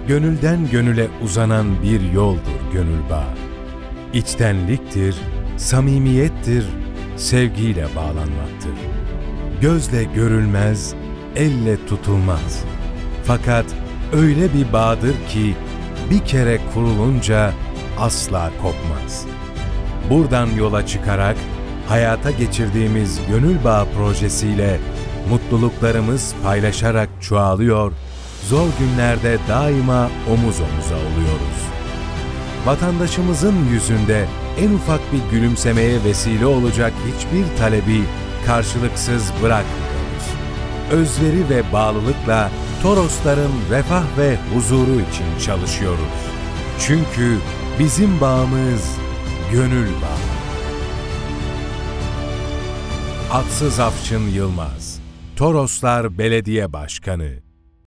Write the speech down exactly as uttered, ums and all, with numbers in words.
Gönülden gönüle uzanan bir yoldur gönül bağı. İçtenliktir, samimiyettir, sevgiyle bağlanmaktır. Gözle görülmez, elle tutulmaz. Fakat öyle bir bağdır ki bir kere kurulunca asla kopmaz. Buradan yola çıkarak hayata geçirdiğimiz Gönül Bağı projesiyle mutluluklarımız paylaşarak çoğalıyor, zor günlerde daima omuz omuza oluyoruz. Vatandaşımızın yüzünde en ufak bir gülümsemeye vesile olacak hiçbir talebi karşılıksız bırakmıyoruz. Özveri ve bağlılıkla Torosların refah ve huzuru için çalışıyoruz. Çünkü bizim bağımız gönül bağı. Atsız Afşın Yılmaz, Toroslar Belediye Başkanı.